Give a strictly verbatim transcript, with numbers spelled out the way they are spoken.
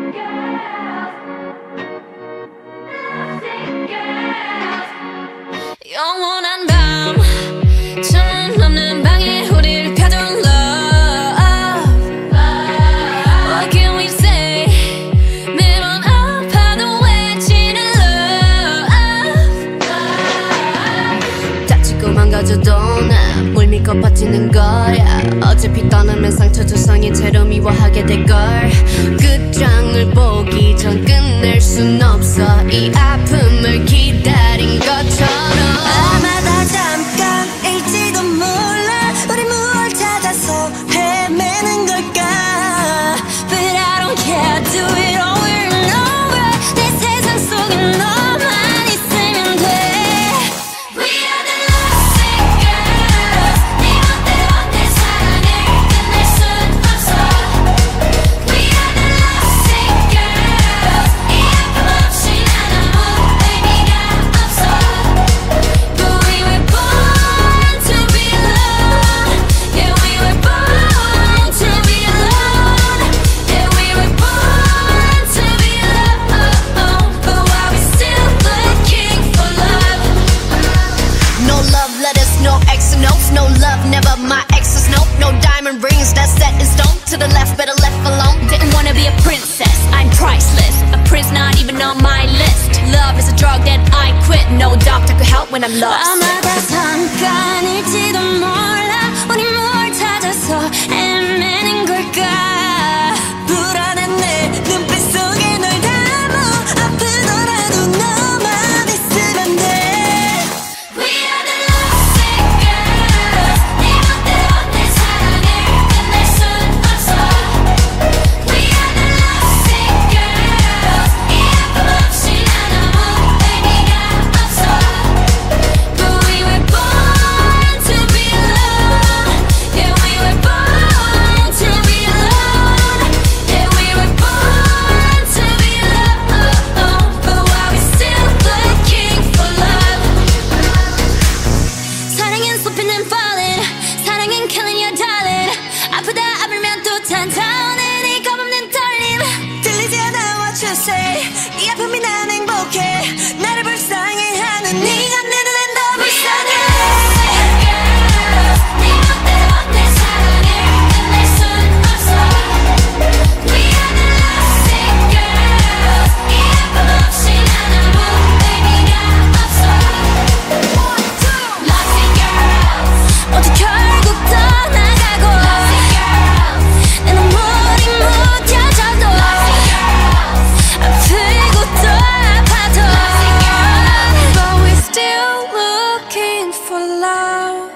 영원한 밤 천 넘는 방에 우릴 가둔 love. What can we say? 매번 아파도 외치는 love. 다치고 망가져도 난 물 믿고 버티는 거야. 어차피 떠나면 상처 조성이 채로 미워하게 될걸. 끝장을 보기 전 끝낼 순 없어. 이 아픔을 기다린 것처럼. 아마 다 잠깐일지도 몰라. 우리 무얼 찾아서 헤매는 걸까. But I don't care, do it over and over. 내 세상 속에 너만 있으면 돼. We are the lovesick girls. 네 멋대로 내 사랑을 끝낼 순 없어. We are the lovesick girls. 이 아픔 없이 난 아무 의미가 없어. But we were born to be alone. Yeah, we were born to be alone. Yeah, we were born to be alone. But why we still looking for love? No love letters, no X notes. No love, never my exes, nope. No diamond rings, that's set in stone. To the left, better left alone. Didn't wanna be a princess, I'm priceless. A prince not even on my list. Love is a drug that I quit. No doctor could help when I'm lost. 아마 다 잠깐일지도 몰라. 우리 뭘 찾아서 헤매는 걸까. 불안한 내 눈빛 속에 널 담아. 아프더라도 너만 있으면 돼. We are the lovesick girls. 네 멋대로 내 사랑을 끝낼 순 없어. We are the lovesick girls. 이 아픔 없이 난 아무 의미가 없어. But we were born to be alone. Yeah, we were born to be alone. Yeah, we were born to be alone. But why we still looking for love? 사랑은 쏟히는 falling. 사랑은 killing your darling. 아프다 아프면 또 찾아오는 이 겁없는 떨림. 들리지 않아 what you say. 이 아픔이 난 행복해. 나를 불쌍해하는 네가 내 눈엔 더 불쌍해. Girls, 네 멋대로 내 사랑을 끝낼 순 없어. We are the lovesick girls. 이 아픔 없이 난 아무 의미가 없어. Lovesick girls, 모두 결국 떠나가고. lovesick girls, 내 눈물이 묻혀져도. lovesick girls, 아프고 또 아파도. lovesick girls. But we're still looking for love.